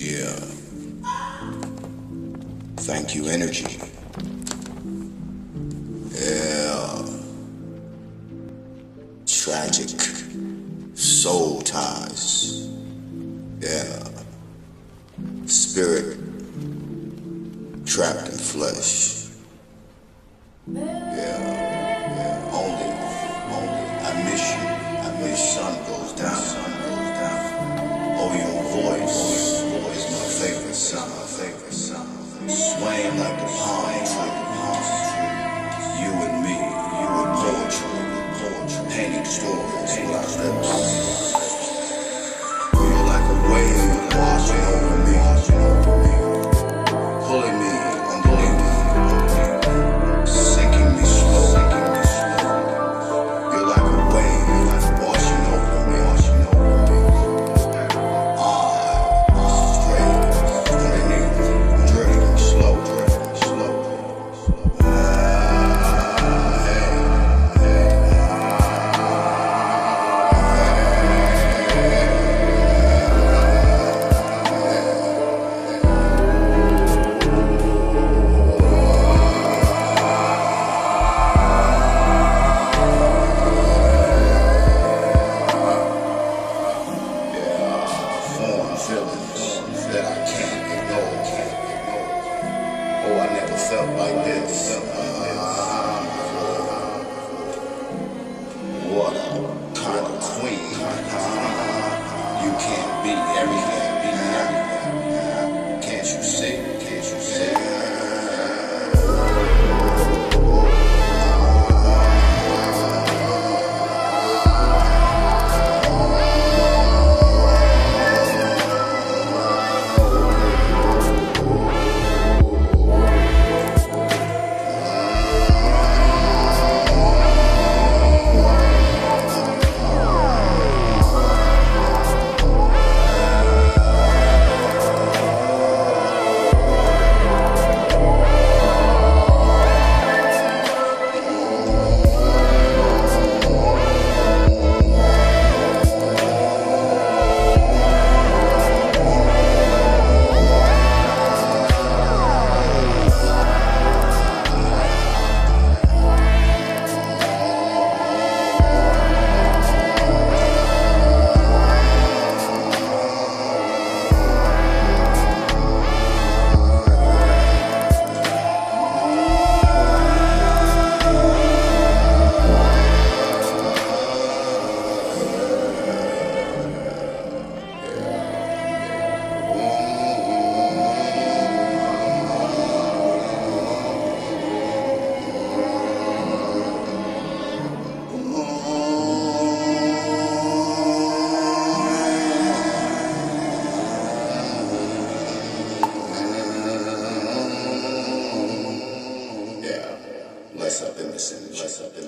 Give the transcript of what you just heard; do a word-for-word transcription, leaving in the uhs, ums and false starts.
Yeah. Thank you, energy. Yeah. Tragic. Soul ties. Yeah. Spirit trapped in flesh. Yeah. Yeah. Only, only. I miss you. I miss sun goes down. Sun goes down. Oh, your voice is my favorite sound. My favorite sound. Swaying like the palm tree. You and me. You and poetry. Poetry. Painting stories with our lips. You're like a wave washing over me. Pulling me underneath. Sinking me slow. Sinking me slow. You're like a wave washing over me. Washing over me. I, straight underneath. Drifting slow. Drifting slow. Feelings that I can't ignore, can't ignore. Oh, I never felt like this. Uh, what a kind of queen. You can't be everything, be everything. Can't you see? Can't you see? Less up in the center, less up in